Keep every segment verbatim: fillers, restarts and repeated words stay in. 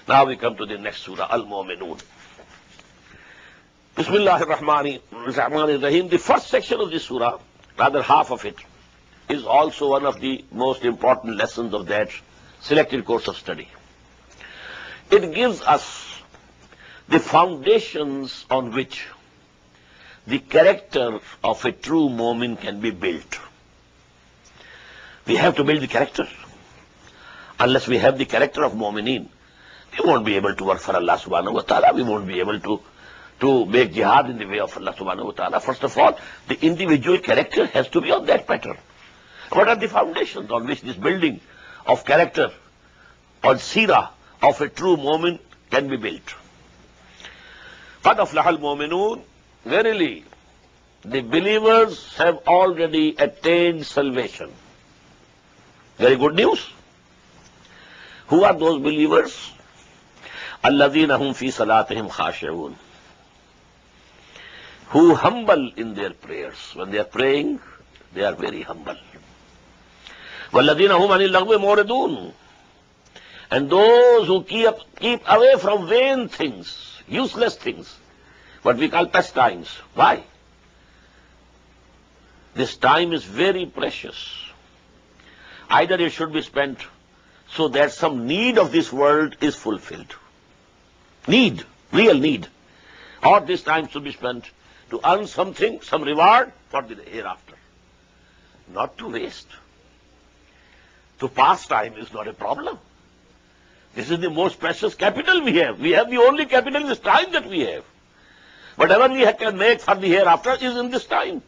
Now we come to the next surah, Al-Mu'minun. Bismillahir-Rahmanir-Rahim. The first section of this surah, rather half of it, is also one of the most important lessons of that selected course of study. It gives us the foundations on which the character of a true mu'min can be built. We have to build the character. Unless we have the character of mu'mineen, we won't be able to work for Allah subhanahu wa ta'ala. We won't be able to, to make jihad in the way of Allah subhanahu wa ta'ala. First of all, the individual character has to be on that pattern. What are the foundations on which this building of character, on seerah of a true mu'min can be built? قَدْ أَفْلَحَ الْمُؤْمِنُونَ. Verily, the believers have already attained salvation. Very good news. Who are those believers? الَّذِينَ هُمْ فِي صَلَاتِهِمْ خَاشِعُونَ. Who humble in their prayers. When they are praying, they are very humble. وَالَّذِينَ هُمْ عَنِ اللَّغْوِ مُعْرِضُونَ. And those who keep, keep away from vain things, useless things, what we call pastimes. Why? This time is very precious. Either it should be spent so that some need of this world is fulfilled. Need, real need. Or this time should be spent to earn something, some reward for the hereafter. Not to waste. To pass time is not a problem. This is the most precious capital we have. We have the only capital in this time that we have. Whatever we can make for the hereafter is in this time.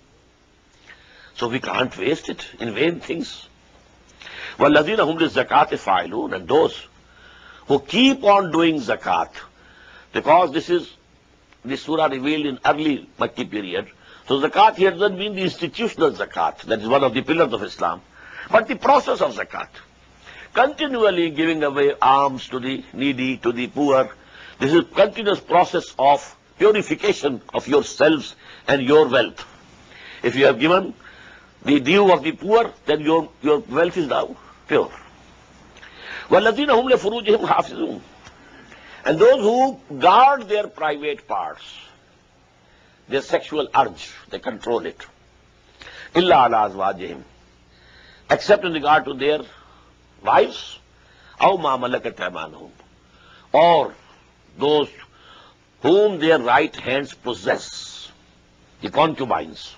So we can't waste it in vain things. وَالَّذِينَ هُمْ لِلزَّكَاةِ فَاعِلُونَ. And those who keep on doing zakat, because this is the surah revealed in early Makki period. So zakat here doesn't mean the institutional zakat, that is one of the pillars of Islam, but the process of zakat. Continually giving away alms to the needy, to the poor. This is a continuous process of purification of yourselves and your wealth. If you have given the due of the poor, then your, your wealth is now pure. وَالَّذِينَ هُمْ لِفُرُوجِهِمْ حَافِظُونَ. And those who guard their private parts, their sexual urge, they control it. إِلَّا عَلَىٰ أَزْوَاجِهِمْ. Except in regard to their wives, أَوْ مَا مَلَكَتْ أَيْمَانُهُمْ. Or those whom their right hands possess, the concubines.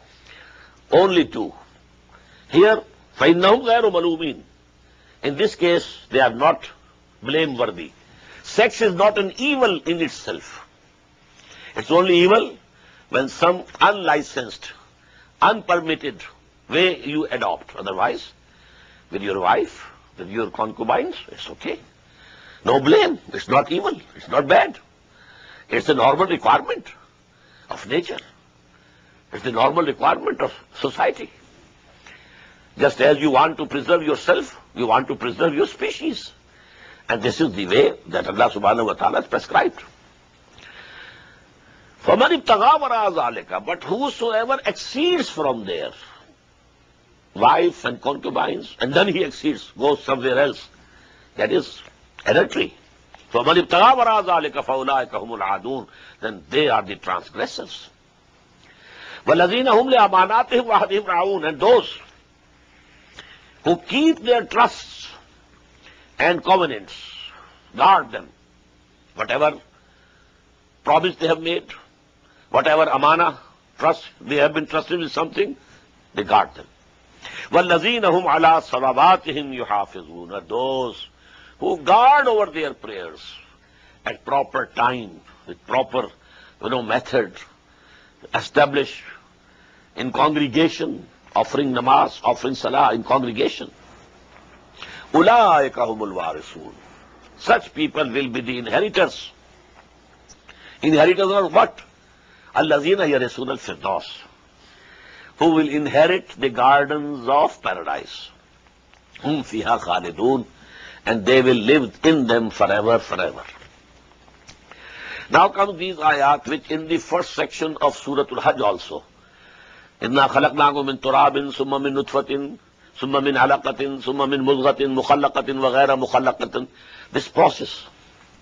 Only two. Here, فَإِنَّهُمْ غَيْرُ مَلُومِينَ. In this case, they are not blameworthy. Sex is not an evil in itself. It's only evil when some unlicensed, unpermitted way you adopt. Otherwise, with your wife, with your concubines, it's okay. No blame. It's not evil. It's not bad. It's a normal requirement of nature. It's the normal requirement of society. Just as you want to preserve yourself, you want to preserve your species. And this is the way that Allah subhanahu wa ta'ala has prescribed. فَمَنِ ابْتَغَى وَرَاءَ ذَلِكَ. But whosoever exceeds from there, wife and concubines, and then he exceeds, goes somewhere else, that is adultery. فَمَنِ ابْتَغَى وَرَاءَ ذَلِكَ فَأُولَٰئِكَ هُمُ الْعَادُونَ. Then they are the transgressors. وَالَّذِينَ هُمْ لِأَمَانَاتِهِمْ وَعَهْدِهِمْ رَاعُونَ. And those who keep their trusts and covenants, guard them. Whatever promise they have made, whatever amana, trust, they have been trusted with something, they guard them. وَالَّذِينَ هُمْ عَلَىٰ صَلَوَاتِهِمْ يُحَافِظُونَ. Those who guard over their prayers at proper time, with proper, you know, method, establish in congregation, offering namaz, offering salah in congregation. أُولَٰئِكَ هُمُ الْوَارِثُونَ. Such people will be the inheritors. Inheritors are what? الَّذِينَ يَرِثُونَ الْفِرْدَوْسَ. Who will inherit the gardens of paradise. هُمْ فِيهَا خَالِدُونَ. And they will live in them forever, forever. Now come these ayat which in the first section of Surah Al-Hajj also. إِنَّا خَلَقْنَاكُم مِّن تُرَابٍ ثُمَّ مِن نُطْفَةٍ ثُمَّ مِنْ عَلَقَةٍ ثُمَّ مِنْ مُضْغَةٍ مُخَلَّقَةٍ وَغَيْرَ مُخَلَّقَةٍ. This process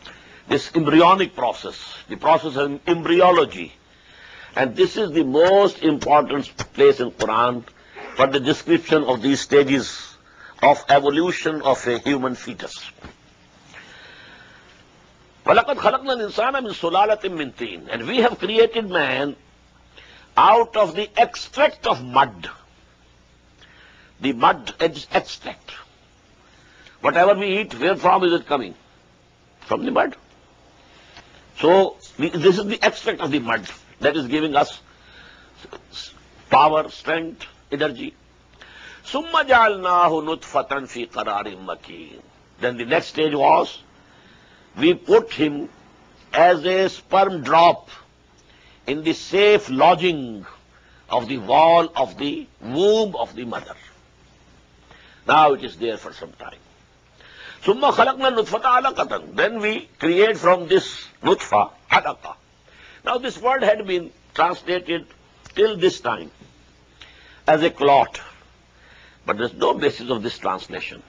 this embryonic process, the process of embryology. And this is the most important place in Quran for the description of these stages of evolution of a human fetus. وَلَقَدْ خَلَقْنَا الْإِنسَانَ مِنْ سُلَالَةٍ مِنْ طِينٍ. And we have created man out of the extract of mud. The mud extract. Whatever we eat, where from is it coming? From the mud. So, we, this is the extract of the mud that is giving us power, strength, energy. ثُمَّ جَعَلْنَاهُ نُطْفَةً فِي قَرَارٍ مَكِينٍ. Then the next stage was, we put him as a sperm drop in the safe lodging of the wall of the womb of the mother. Now it is there for some time. ثُمَّ خَلَقْنَا النُّطْفَةَ عَلَقَةً. Then we create from this nutfa, alaqa. Now this word had been translated till this time as a clot. But there's no basis of this translation.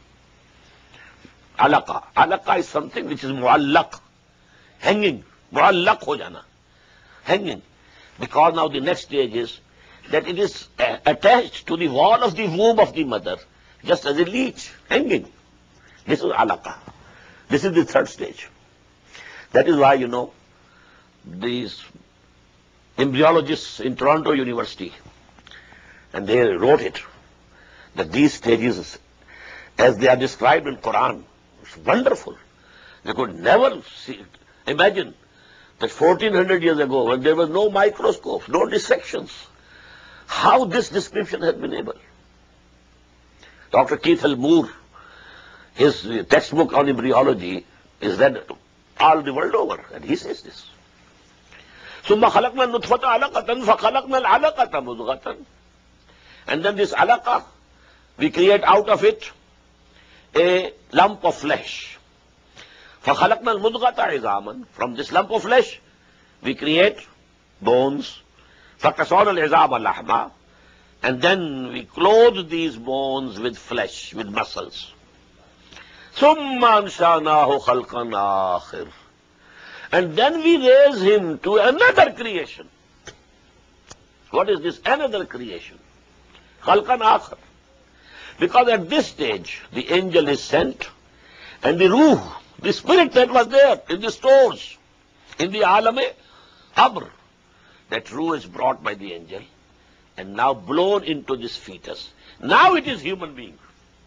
Alaqa. Alaqa is something which is muallaq, hanging. Muallaq ho jana. Hanging. Because now the next stage is that it is uh, attached to the wall of the womb of the mother, just as a leech, hanging. This is alaqa. This is the third stage. That is why, you know, these embryologists in Toronto University, and they wrote it, that these stages, as they are described in Quran, it's wonderful. They could never see, imagine that fourteen hundred years ago, when there was no microscopes, no dissections, how this description has been able. Doctor Keith L. Moore, his textbook on embryology is read all the world over, and he says this. ثُمَّ خَلَقْنَا النُّطْفَةَ عَلَقَةً فَخَلَقْنَا الْعَلَقَةَ مُضْغَةً. And then this alaqa, we create out of it a lump of flesh. فَخَلَقْنَا الْمُضْغَةَ عِظَامًا. From this lump of flesh, we create bones. فَكَسَوْنَا الْعِظَامَ لَحْمًا. And then we clothe these bones with flesh, with muscles. ثُمَّ أَنْشَأْنَاهُ خَلْقًا آخِرٍ. And then we raise him to another creation. What is this? Another creation. خَلْقًا آخِرٍ. Because at this stage, the angel is sent, and the ruh, the spirit that was there in the stores, in the alame abr, that ruh is brought by the angel, and now blown into this fetus. Now it is human being.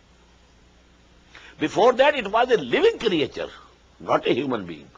Before that, it was a living creature, not a human being.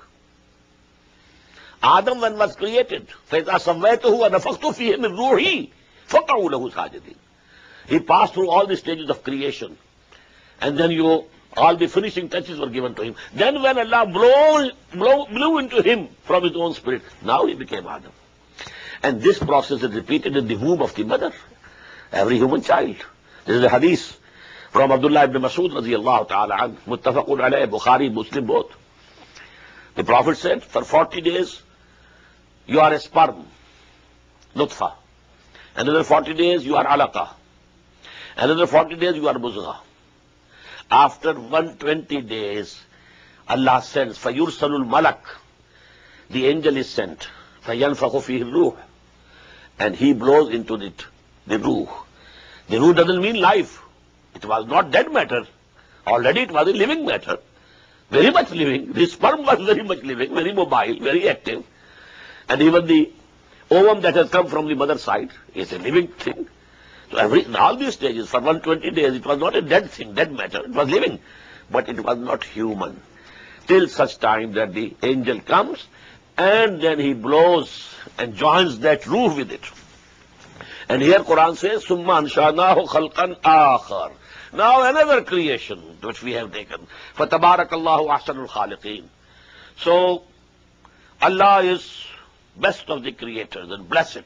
Adam, when was created, فَإِذَا سَوَّيْتُهُ وَنَفَخْتُ فِيهِ مِنْ رُوحِي فَقَعُوا لَهُ سَاجِدِينَ. He passed through all the stages of creation, and then you, all the finishing touches were given to him. Then when Allah blew, blew, blew into him from his own spirit, now he became Adam. And this process is repeated in the womb of the mother, every human child. This is a hadith from Abdullah ibn Mas'ud radiyallahu ta'ala an, muttafaqun alayh, Bukhari, Muslim both. The Prophet said, for forty days, you are a sperm, nutfa. Another forty days, you are alaqa. Another forty days, you are muzgha. After one hundred twenty days, Allah sends, فَيُرْسَلُ الْمَلَكُ. The angel is sent. فَيَنْفَخُ فِيهِ الرُّوحِ. And he blows into it, the ruh. The ruh doesn't mean life. It was not dead matter. Already it was a living matter. Very much living. The sperm was very much living, very mobile, very active. And even the ovum that has come from the mother's side is a living thing. So every, in all these stages, for one hundred twenty days, it was not a dead thing, dead matter. It was living, but it was not human. Till such time that the angel comes, and then he blows and joins that ruh with it. And here Quran says, ثُمَّ أَنْشَأْنَاهُ خَلْقًا آخَرٍ. Now another creation which we have taken. فَتَبَارَكَ اللَّهُ أَحْسَنُ الْخَالِقِينَ. So Allah is best of the creators and blessed.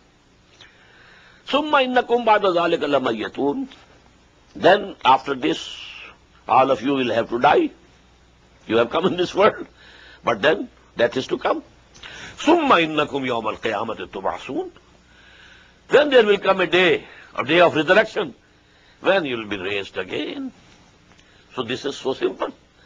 ثُمَّ إِنَّكُمْ بَعْدَ ذَلِكَ لَمَيَّتُونَ. Then after this, all of you will have to die. You have come in this world, but then death is to come. ثُمَّ إِنَّكُمْ يَوْمَ الْقِيَامَةِ تُبْعَثُونَ. Then there will come a day, a day of resurrection, when you will be raised again. So this is so simple.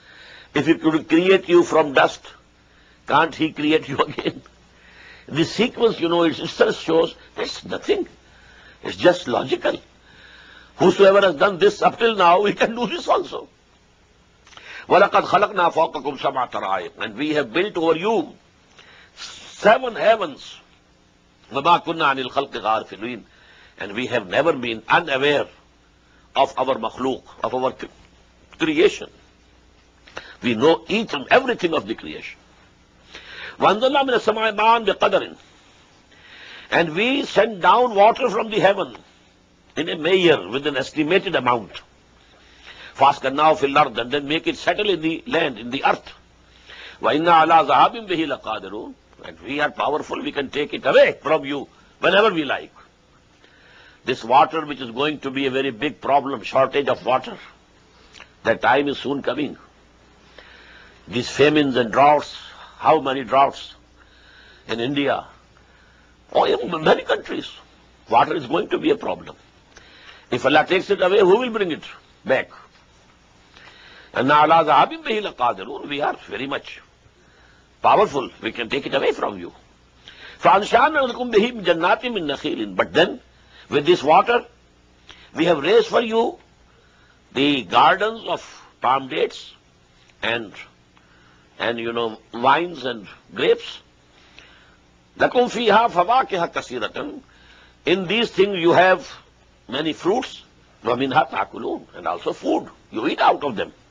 If he could create you from dust, can't he create you again? The sequence, you know, it itself shows it's nothing. It's just logical. Whosoever has done this up till now, he can do this also. وَلَقَدْ خَلَقْنَا فَوْقَكُمْ سَبْعَ طَرَائِقَ, and we have built over you seven heavens. وَمَا كُنَّا عَنِ الْخَلْقِ غَافِلِينَ, and we have never been unaware of our makhluk, of our creation. We know each and everything of the creation. وَأَنزَلْنَا مِنَ السَّمَاءِ مَاءً بِقَدَرٍ, and we send down water from the heaven in a measure, with an estimated amount. فَأَسْكَنَّاهُ فِي الْأَرْضِ, and then make it settle in the land, in the earth. وَإِنَّا عَلَىٰ ذَهَابٍ بِهِ لَقَادِرُونَ, and we are powerful, we can take it away from you whenever we like. This water, which is going to be a very big problem, shortage of water, that time is soon coming. These famines and droughts, how many droughts in India, or in many countries, water is going to be a problem. If Allah takes it away, who will bring it back? And now Allah zahabim bihi laqadirun, we are very much powerful, we can take it away from you. فَأَنْشَأْنَا لَكُمْ بِهِ جَنَّاتٍ مِّن نَخِيلٍ, but then with this water we have raised for you the gardens of palm dates and and you know wines and grapes. لَكُمْ فِيهَا فَوَاكِهَ كَثِيرَةً, in these things you have many fruits. وَمِنْهَا تَأْكُلُونَ, and also food, you eat out of them.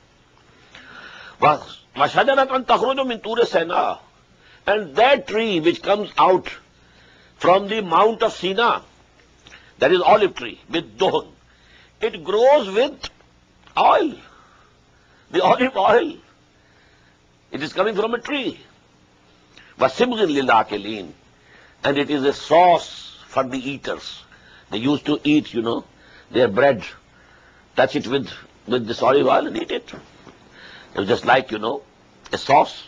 وَشَجَرَةً تَخْرُجُ مِنْ طُورِ سَيْنَاءَ, and that tree which comes out from the Mount of Sinai, that is olive tree, with dohn, it grows with oil, the olive oil. It is coming from a tree. وَسِبْغٍ لِلْآكِلِينَ, and it is a sauce for the eaters. They used to eat, you know, their bread, touch it with, with this olive oil and eat it. It was just like, you know, a sauce.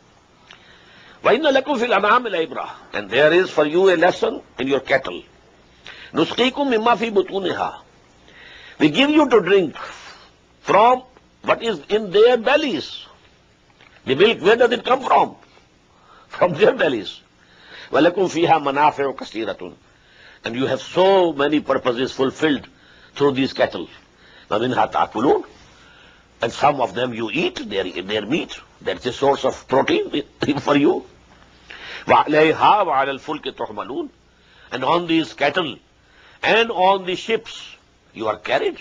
وَإِنَّ لَكُمْ فِي الْأَنْعَامِ لَعِبْرَةً, and there is for you a lesson in your cattle. نُسْقِيكُم مِّمَّا فِي بُطُونِهَا, we give you to drink from what is in their bellies. The milk, where does it come from? From their bellies. وَلَكُمْ فِيهَا مَنَافِعُ كَثِيرَةٌ, and you have so many purposes fulfilled through these cattle. وَمِنْهَا تَأْكُلُونَ, and some of them you eat, their, their meat. That's a source of protein for you. وَعَلَيْهَا وَعَلَى الْفُلْكِ تُحْمَلُونَ, and on these cattle and on the ships you are carried.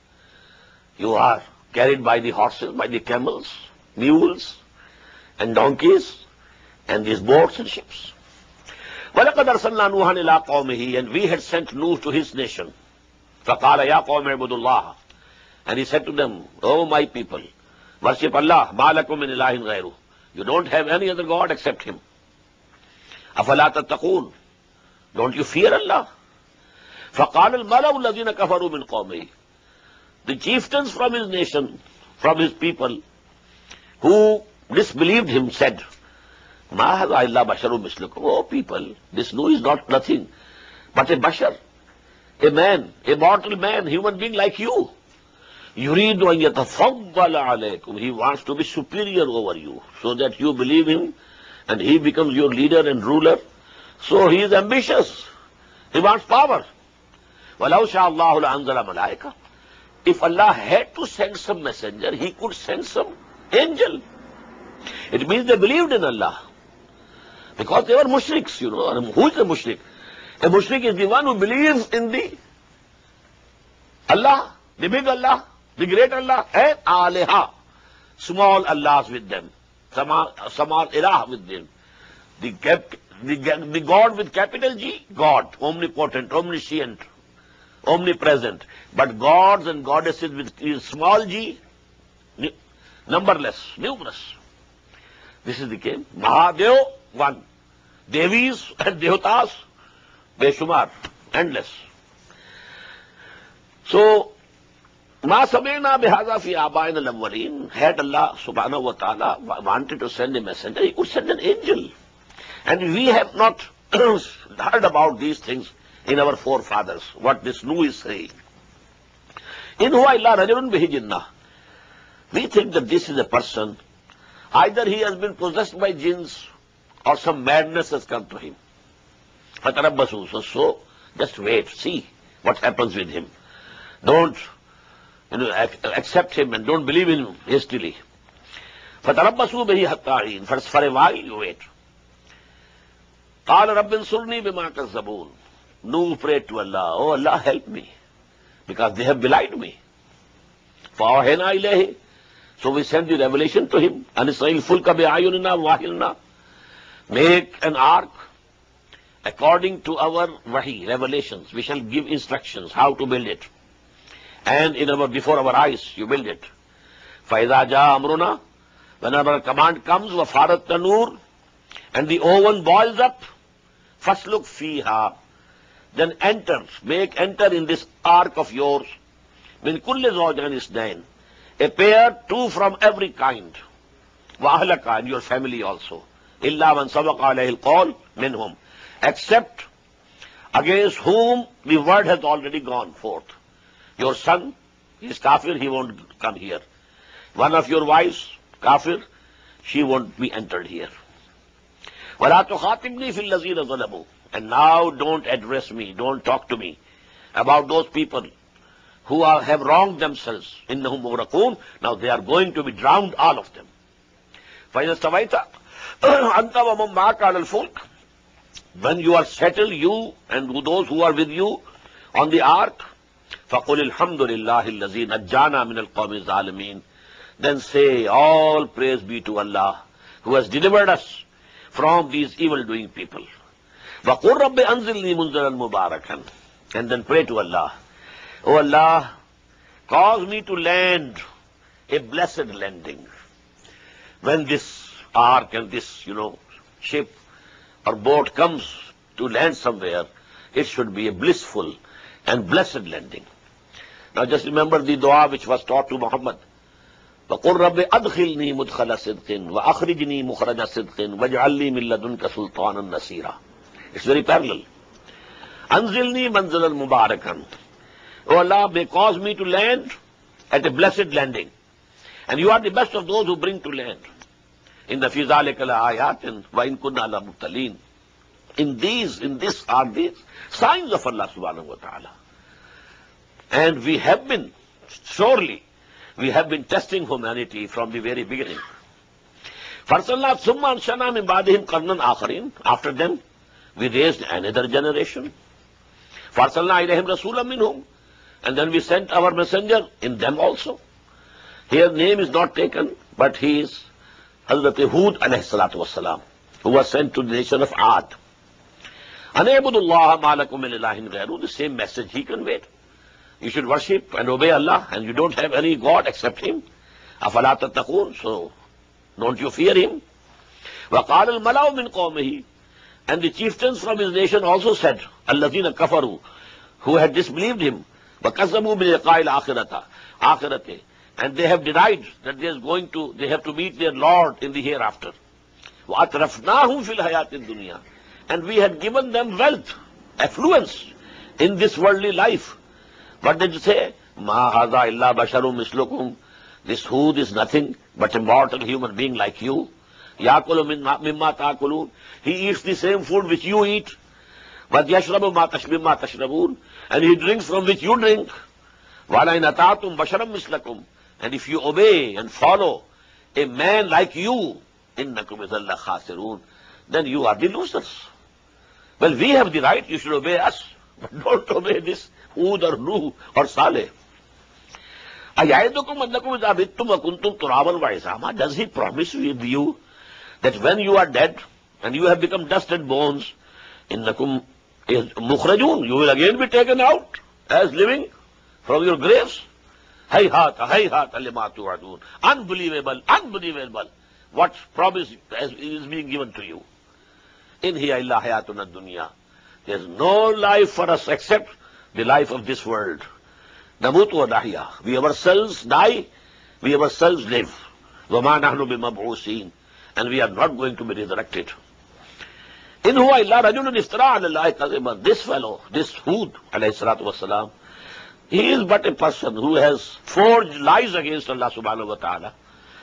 You are carried by the horses, by the camels, mules, and donkeys, and these boats and ships. وَلَقَدْ أَرْسَلْنَا نُوحًا إِلَىٰ قَوْمِهِ, and we had sent Nuh to his nation. فَقَالَ يَا قَوْمِ اعْبُدُوا اللَّهَ, and he said to them, O my people, worship Allah, مَا لَكُم مِّنْ إِلَٰهٍ غَيْرُهُ, you don't have any other God except him. أَفَلَا تَتَّقُونَ, don't you fear Allah? فَقَالَ الْمَلَأُ الَّذِينَ كَفَرُوا مِنْ قَوْمِهِ, the chieftains from his nation, from his people, who disbelieved him, said, مَا هَذَا إِلَّا بَشَرٌ مِثْلُكُمْ, oh people, this Nuh is not nothing but a bashar, a man, a mortal man, human being like you. يُرِيدُ أَن يَتَفَضَّلَ عَلَيْكُمْ, he wants to be superior over you, so that you believe him, and he becomes your leader and ruler. So he is ambitious, he wants power. وَلَوْ شَاءَ اللَّهُ لَأَنزَلَ مَلَائِكَةً, if Allah had to send some messenger, he could send some angel. It means they believed in Allah, because they were mushriks, you know. Who is a mushrik? A mushrik is the one who believes in the Allah, the big Allah, the great Allah, and Aliha, small Allahs with them, small Ilah with them. The, cap, the, the God with capital G, God, omnipotent, omniscient, omnipresent. But gods and goddesses with small g, numberless, numerous. This is the case. Mahadev, one. Devis and Devatas, Beshumar, endless. So, Ma Samena Bihaza fi Abain al-Awwalin, had Allah subhanahu wa ta'ala wanted to send a messenger, he could send an angel. And we have not heard about these things in our forefathers, what this Nuh is saying. In huwa illa rajulun bihi jinnah. We think that this is a person Either he has been possessed by jinns or some madness has come to him. فَتَرَبَّصُوا. So, so just wait, see what happens with him. Don't you know, accept him and don't believe in him hastily. فَتَرَبَّصُوا بِهِ حَتَّىٰ حِينٍ. For, for a while you wait. قَالَ رَبِّ انصُرْنِي بِمَا كَذَّبُونَ. Nuh prayed to Allah, oh Allah, help me, because they have belied me. فَأَوْحَيْنَا إِلَيْهِ. So we sent the revelation to him. أَنِ اسْرَعِ الْفُلْكَ بِأَعْيُنِنَا وَوَحْيِنَا. Make an ark according to our wahi, revelations. We shall give instructions how to build it. And in our, before our eyes, you build it. فَإِذَا جَاءَ أَمْرُنَا. Whenever a command comes, وَفَارَتْ التَّنُورُ. And the oven boils up. فَاسْلُكْ فِيهَا. Then enter, make enter in this ark of yours. مِنْ كُلِّ زَوْجَيْنِ اثْنَيْنِ. A pair, two from every kind. وَأَهْلَكَ, and your family also. إِلَّا مَنْ سَبَقَ عَلَيْهِ الْقَوْلُ مِنْهُمْ. Except against whom the word has already gone forth. Your son, he is kafir, he won't come here. One of your wives, kafir, she won't be entered here. وَلَا تُخَاطِبْنِي فِي الَّذِينَ ظَلَمُوا. And now don't address me, don't talk to me about those people who are, have wronged themselves. إِنَّهُمْ مُغْرَقُونَ. Now they are going to be drowned, all of them. فَإِذَا اسْتَوَيْتَ أَنْتَ وَمَنْ مَعَكَ عَلَى الْفُلْكِ. When you are settled, you and those who are with you on the ark, فَقُلِ الْحَمْدُ لِلَّهِ الَّذِي نَجَّانَا مِنَ الْقَوْمِ الظَّالِمِينَ. Then say, all praise be to Allah, who has delivered us from these evil-doing people. وَقُلْ رَبِّ أَنزِلْنِي مُنزِلًا مُبَارَكًا. And then pray to Allah, oh Allah, cause me to land a blessed landing. When this ark and this, you know, ship or boat comes to land somewhere, it should be a blissful and blessed landing. Now just remember the dua which was taught to Muhammad. وَقُلْ رَبِّ أَدْخِلْنِي مُدْخَلَ صِدْقٍ وَأَخْرِجْنِي مُخْرَجَ صِدْقٍ وَاجْعَلْ لِي مِن لَّدُنكَ سُلْطَانًا نَصِيرًا. It's very parallel. أَنزِلْنِي مَنزِلًا مُبَارَكًا. Oh Allah, may cause me to land at a blessed landing. And you are the best of those who bring to land. In the فِي ذَلِكَ لَآيَاتٍ وَإِن كُنَّا لَمُبْتَلِينَ. In these, in this are these signs of Allah subhanahu wa ta'ala. And we have been, surely, we have been testing humanity from the very beginning. فَأَرْسَلْنَا ثُمَّ أَنشَأْنَا مِن بَعْدِهِمْ قَرْنًا آخَرِينَ. After them, we raised another generation. فَأَرْسَلْنَا إِلَيْهِمْ رَسُولًا مِّنْهُمْ. And then we sent our messenger in them also. Here name is not taken, but he is Hazrat Hud alayhi salatu wassalam, who was sent to the nation of Ad. أَنَعْبُدُ اللَّهَ مَا لَكُم مِّنْ إِلَٰهٍ غَيْرُهُ. The same message he conveyed. You should worship and obey Allah, and you don't have any God except Him. أَفَلَا تَتَّقُونَ. So don't you fear Him? وَقَالَ الْمَلَأُ مِنْ قَوْمِهِ. And the chieftains from his nation also said, الَّذِينَ كَفَرُوا, who had disbelieved him, وَكَذَّبُوا بِلِقَاءِ الْآخِرَةِ آخِرَةِ. And they have denied that they are going to, they have to meet their Lord in the hereafter. وَأَتْرَفْنَاهُمْ فِي الْحَيَاةِ الدُّنْيَا. And we had given them wealth, affluence in this worldly life. What did it say? مَا هَذَا إِلَّا بَشَرٌ مِثْلُكُمْ. This Hud is nothing but a mortal human being like you. يَأْكُلُ مِمَّا تَأْكُلُونَ. He eats the same food which you eat. وَيَشْرَبُ مَا تَشْرَبُونَ. And he drinks from which you drink. وَلَئِنْ أَطَعْتُمْ بَشَرًا مِثْلَكُمْ. And if you obey and follow a man like you, إِنَّكُمْ إِذًا لَخَاسِرُونَ, then you are the losers. Well, we have the right, you should obey us. But don't obey this Hud or Nuh or Saleh. أَيَعِدُكُمْ أَنَّكُمْ إِذَا مِتُّمْ وَكُنْتُمْ تُرَابًا وَعِظَامًا. Does he promise with you that when you are dead and you have become dust and bones, إِنَّكُمْ مُخْرَجُونَ, you will again be taken out as living from your graves? هَيْهَاتَ هَيْهَاتَ لِمَا تُوعَدُونَ. Unbelievable, unbelievable. What promise is being given to you? إِنْ هِيَ إِلَّا حَيَاتُنَا الدُّنْيَا. There is no life for us except the life of this world. نَمُوتُ وَنَحْيَا. We ourselves die, we ourselves live. وَمَا نَحْنُ بِمَبْعُوثِينَ. And we are not going to be resurrected. إِنْ هُوَ إِلَّا رَجُلٌ افْتَرَىٰ عَلَى اللَّهِ كَذِبًا. This fellow, this Hud alayhi salatu wassalam, he is but a person who has forged lies against Allah subhanahu wa ta'ala.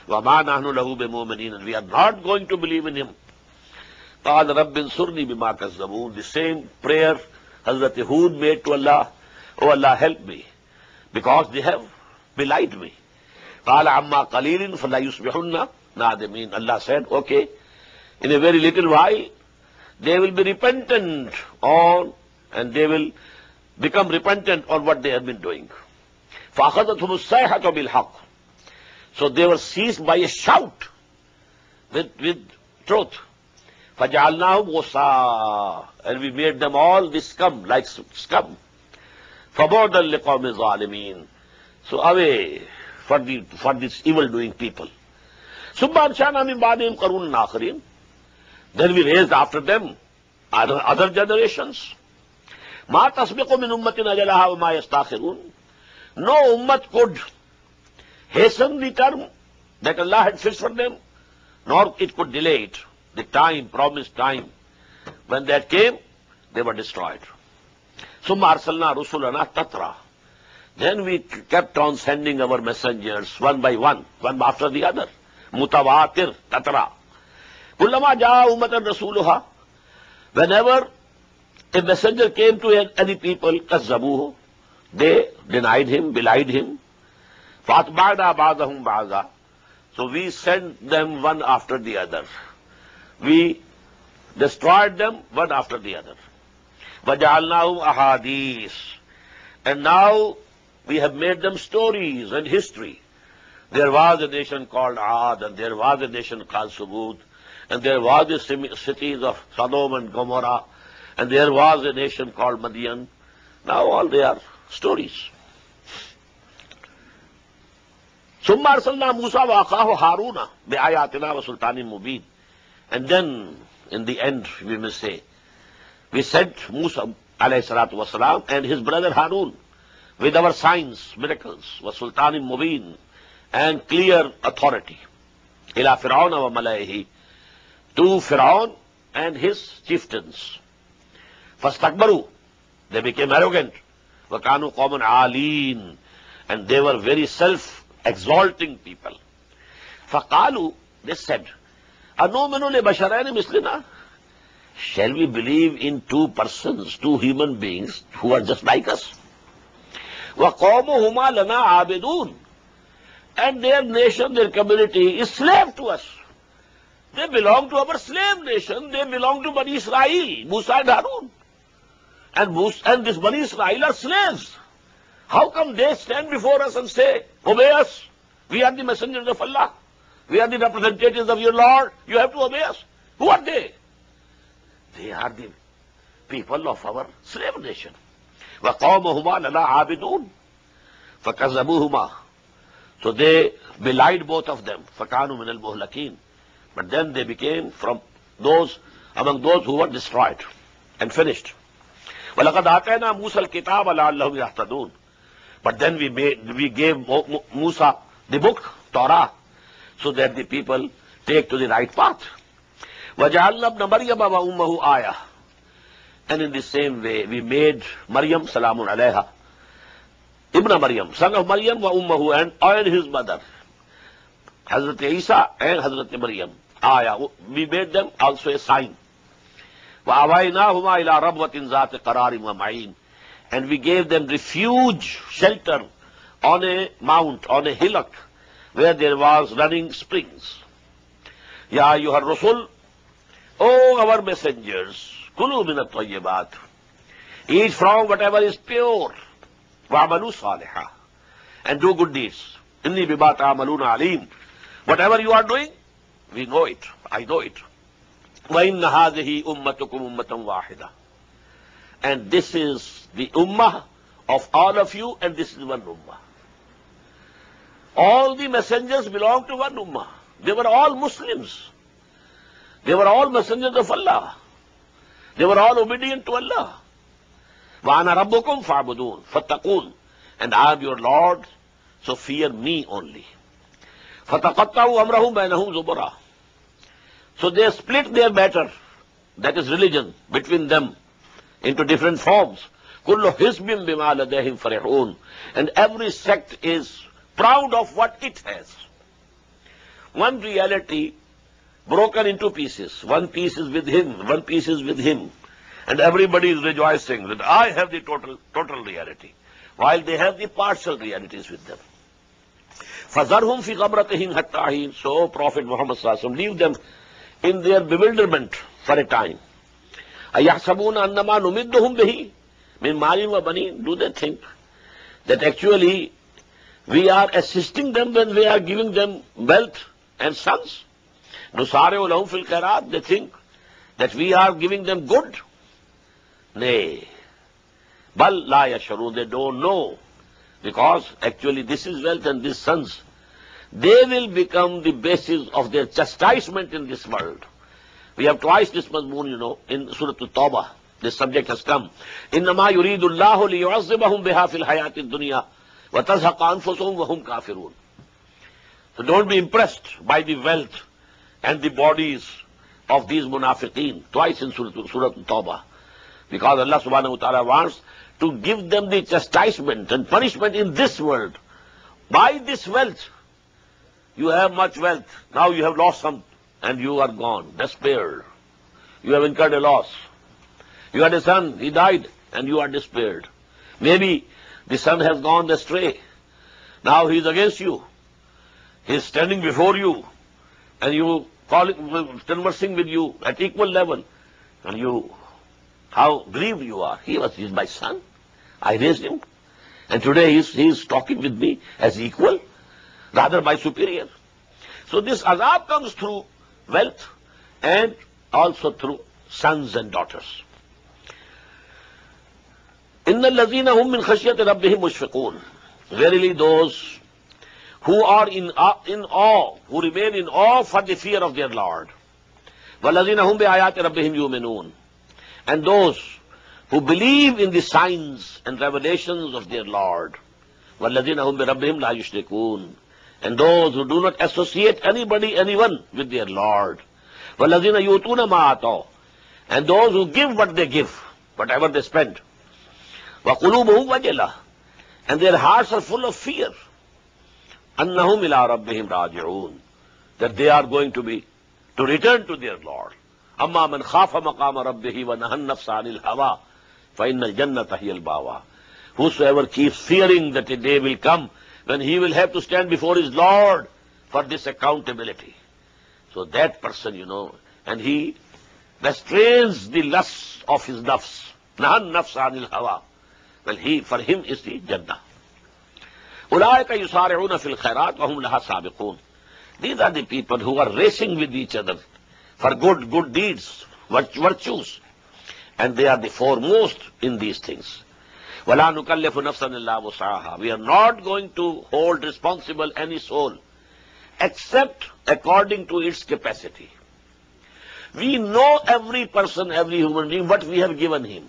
وَمَا نَحْنُ لَهُ بِمُؤْمِنِينَ, and we are not going to believe in him. قَالَ رَبِّ انصُرْنِي بِمَا كَذَّبُونَ, the same prayer Hazrat Hud made to Allah, oh Allah, help me, because they have belied me. قَالَ عَمَّا قَلِيلٍ فَلَا يُصْبِحُنَّ نَادِمِينَ, Allah said, okay, in a very little while, they will be repentant on, and they will become repentant on what they have been doing. فَأَخَذَتْهُمُ الصَّيْحَةُ بِالْحَقِّ, so they were seized by a shout with, with truth. فَجَعَلْنَاهُمْ غُثَاءً, and we made them all the scum, like scum. فَبُعْدًا لِقَوْمِ الظَّالِمِينَ, so away for, the, for these evil-doing people. ثُمَّ أَنشَأْنَا مِن بَعْدِهِمْ قَرُونًا آخَرِينَ, then we raised after them other, other generations. مَا تَسْبِقُ مِنْ أُمَّةٍ أَجَلَهَا وَمَا يَسْتَأْخِرُونَ, no ummah could hasten the term that Allah had fixed for them, nor it could delay it, the time, promised time. When that came, they were destroyed. ثُمَّ أَرْسَلْنَا رُسُلَنَا تَتْرَى, then we kept on sending our messengers one by one, one after the other. مُتَوَاتِرْ تَتْرَى, كُلَّمَا جَاءَ أُمَّةً رَسُولُهَا, whenever a messenger came to any people, كَذَّبُوهُ, they denied him, belied him. فَأَتْبَعْنَا بَعْضَهُمْ بَعْضًا, so we sent them one after the other. We destroyed them one after the other. وَجَعَلْنَاهُمْ أَحَادِيث, and now we have made them stories and history. There was a nation called Ad, and there was a nation called Subud, and there was the cities of Sodom and Gomorrah, and there was a nation called Madian. Now all they are stories. ثُمَّ أَرْسَلْنَا مُوسَى وَأَخَاهُ هَارُونَ بِآيَاتِنَا وَسُلْطَانٍ مُبِينٍ, and then in the end we may say, we sent Musa alayhi salatu wasalam and his brother Harun with our signs, miracles, وَسُلْطَانٍ مُبِينٍ, and clear authority, إِلَى فِرْعَوْنَ وَمَلَئِهِ, to Fir'aun and his chieftains. فَاسْتَكْبَرُوا, they became arrogant. وَكَانُوا قَوْمًا عَالِينَ, and they were very self-exalting people. فَقَالُوا, they said, أَنُؤْمِنُ لِبَشَرَيْنِ مِثْلِنَا, shall we believe in two persons, two human beings who are just like us? وَقَوْمُهُمَا لَنَا عَابِدُونَ, and their nation, their community is slave to us. They belong to our slave nation. They belong to Bani Israel, Musa and Harun. And, Musa, and this Bani Israel are slaves. How come they stand before us and say, obey us? We are the messengers of Allah. We are the representatives of your Lord. You have to obey us. Who are they? They are the people of our slave nation. وَقَوْمُهُمَا لَنَا عَابِدُونَ فَكَذَّبُوهُمَا, so they belied both of them. فَكَانُوا مِنَ الْمُهْلَكِينَ, but then they became from those, among those who were destroyed and finished. وَلَقَدْ آتَيْنَا مُوسَى الْكِتَابَ لَعَلَّهُمْ يَهْتَدُونَ, but then we made, we gave Musa the book, Torah, so that the people take to the right path. وَجَعَلْنَا ابْنَ مَرْيَمَ وَأُمَّهُ آيَةً, and in the same way we made Maryam, salamun alayha, Ibn Maryam, son of Maryam, wa ummahu, and, and his mother, Hazrat Isa and Hazrat Maryam, Aya, we made them also a sign. وَأَوَيْنَاهُمَا إِلَىٰ رَبْوَةٍ ذَاتِ قَرَارٍ وَمَعِينٍ, and we gave them refuge, shelter, on a mount, on a hillock, where there was running springs. Ya ayyuhar rusul, O our messengers, kulu min at-tayyibat, eat from whatever is pure, wa'amalu salihah, and do good deeds. Inni bima ta'amaluna alim, whatever you are doing, we know it, I know it. Wa inna hadhihi ummatukum ummatan wahida, and this is the ummah of all of you, and this is one ummah. All the messengers belong to one ummah. They were all Muslims. They were all messengers of Allah. They were all obedient to Allah. وَأَنَا رَبُّكُمْ فَاعْبُدُونَ فَاتَّقُونَ, and I am your Lord, so fear me only. فَتَقَطَّعُوا أَمْرَهُمْ بَيْنَهُمْ زُبُرًا, so they split their matter, that is religion, between them into different forms. كُلُّ حِزْبٍ بِمَا لَدَيْهِمْ فَرِحُونَ, and every sect is proud of what it has. one reality broken into pieces. One piece is with him, one piece is with him. And everybody is rejoicing that I have the total, total reality, while they have the partial realities with them. فَذَرْهُمْ فِي غَمْرَتِهِمْ حَتَّىٰ حِينٍ. So Prophet Muhammad sallallahu alaihi wasallam, leave them in their bewilderment for a time. أَيَحْسَبُونَ أَنَّمَا نُمِدُّهُمْ بِهِ مِنْ مَالٍ وَبَنِينَ. Do they think that actually we are assisting them when we are giving them wealth and sons? نُسَارِعُ لَهُمْ فِي الْخَيْرَاتِ. They think that we are giving them good. Nay. Bal la yashurun. They don't know. Because actually this is wealth and these sons, they will become the basis of their chastisement in this world. We have twice this mazmoon, you know, in Surah At-Tawbah. This subject has come. إِنَّمَا يُرِيدُ اللَّهُ لِيُعَذِّبَهُمْ بِهَا فِي الْحَيَاةِ الدُّنْيَا وَتَزْهَقَ أَنفُسُهُمْ وَهُمْ كَافِرُونَ. So don't be impressed by the wealth and the bodies of these munafiqeen. Twice in Surah, Surah At-Tawbah. Because Allah subhanahu wa ta'ala wants to give them the chastisement and punishment in this world. By this wealth, you have much wealth. Now you have lost some and you are gone, despaired. You have incurred a loss. You had a son, he died, and you are despaired. Maybe the son has gone astray. Now he is against you. He is standing before you, and you calling, conversing with you at equal level, and you, how grieved you are. He was, he is my son. I raised him, and today he is, he is talking with me as equal, rather my superior. So this azab comes through wealth and also through sons and daughters. إِنَّ الَّذِينَ هُمْ مِنْ خَشْيَةِ رَبِّهِمْ مُشْفِقُونَ. Verily those who are in, uh, in awe, who remain in awe for the fear of their Lord. وَالَّذِينَ هُمْ بِآيَاتِ رَبِّهِمْ يُؤْمِنُونَ. And those who believe in the signs and revelations of their Lord. وَالَّذِينَ هُمْ بِرَبِّهِمْ لَا يُشْرِكُونَ. And those who do not associate anybody, anyone with their Lord. وَالَّذِينَ يُؤْتُونَ مَا آتَوْا. And those who give what they give, whatever they spend. وَقُلُوبُهُمْ وَجِلَةٌ. And their hearts are full of fear. أَنَّهُمْ إِلَىٰ رَبِّهِمْ رَاجِعُونَ. That they are going to be, to return to their Lord. أَمَّا مَنْ خَافَ مَقَامَ رَبِّهِ وَنَهَى النَّفْسَ عَنِ الْهَوَىٰ فَإِنَّ الْجَنَّةَ هِيَ الْمَأْوَىٰ. Whosoever keeps fearing that a day will come when he will have to stand before his Lord for this accountability. So that person, you know, and he restrains the lusts of his nafs. نَهَى النَّفْسَ عَنِ الْهَوَىٰ. Well, he, for him is the Jannah. أُولَٰئِكَ يُسَارِعُونَ فِي الْخَيْرَاتِ وَهُمْ لَهَا سَابِقُونَ. These are the people who are racing with each other for good, good deeds, virtues. And they are the foremost in these things. وَلَا نُكَلِّفُ نَفْسًا إِلَّا وُسْعَهَا. We are not going to hold responsible any soul except according to its capacity. We know every person, every human being, what we have given him.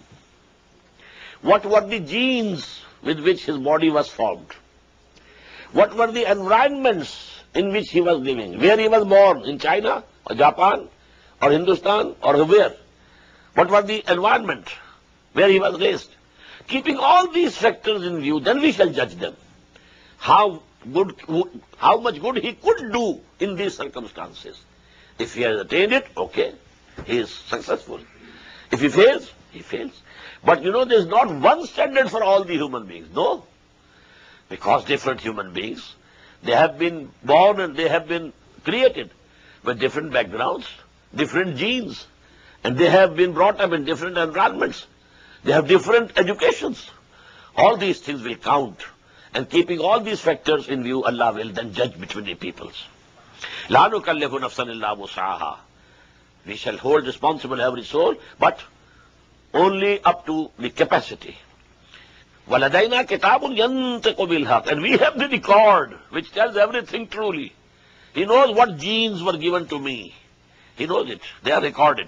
What were the genes with which his body was formed? What were the environments in which he was living? Where he was born, in China, or Japan, or Hindustan, or where? What was the environment where he was raised? Keeping all these factors in view, then we shall judge them. How good, how much good he could do in these circumstances. If he has attained it, okay, he is successful. If he fails, he fails. But you know, there is not one standard for all the human beings. No. Because different human beings, they have been born and they have been created with different backgrounds, different genes, and they have been brought up in different environments. They have different educations. All these things will count. And keeping all these factors in view, Allah will then judge between the peoples. لَا نُكَلِّفُ نَفْسًا إِلَّا وُسْعَهَا. We shall hold responsible every soul, but only up to the capacity. وَلَدَيْنَا كِتَابٌ يَنْطِقُ بِالْحَقِّ. And we have the record which tells everything truly. He knows what genes were given to me. He knows it. They are recorded.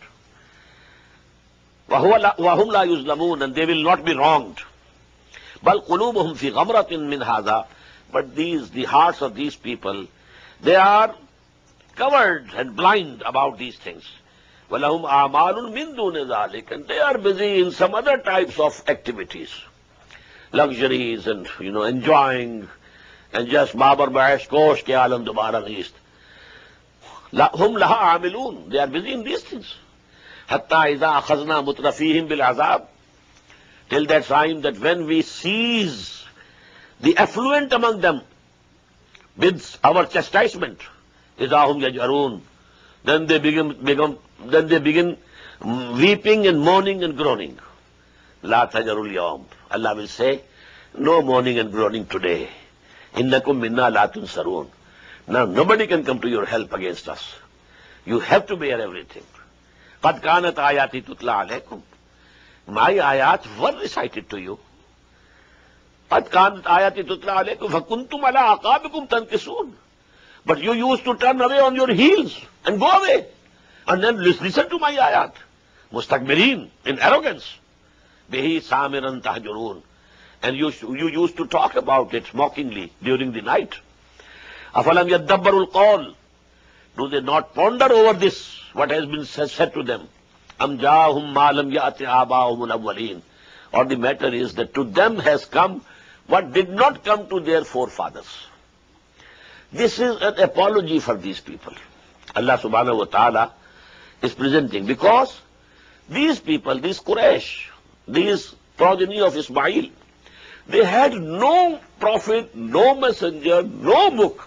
وَهُمْ لَا يُظْلَمُونَ. And they will not be wronged. بَلْ قُلُوبُهُمْ فِي غَمْرَةٍ مِّنْ هَذَا. But these, the hearts of these people, they are covered and blind about these things. وَلَهُمْ أَعْمَالٌ مِّن دُونِ ذَلِكَ. And they are busy in some other types of activities. Luxuries and, you know, enjoying, and just Babar Baesh Kosh ke alam dobara gheest. La- Hum laha amilun. They are busy in these things. Hatta idha akhazna mutrafihim bil azab. Till that time that when we seize the affluent among them with our chastisement, idahum yaj'arun, then they begin, become, then they begin weeping and mourning and groaning. La tajarul yawm. Allah will say, no mourning and groaning today. Innakum minna la tunsarun. Now nobody can come to your help against us. You have to bear everything. Qad kanat ayati tutla alaykum. My ayat were recited to you. Qad kanat ayati tutla alaykum fakuntum ala aqabikum tankisun. But you used to turn away on your heels and go away. And then listen to my ayat. Mustakbirin, in arrogance. Bihi samiran tahjurun. And you, you used to talk about it mockingly during the night. Afalam yaddabbarul qawl. Do they not ponder over this, what has been said to them? Am ja'ahum ma lam ya'ti aba'ahum al-awwalin. Or the matter is that to them has come what did not come to their forefathers. This is an apology for these people. Allah subhanahu wa ta'ala is presenting, because these people, these Quraysh, these progeny of Ismail, they had no prophet, no messenger, no book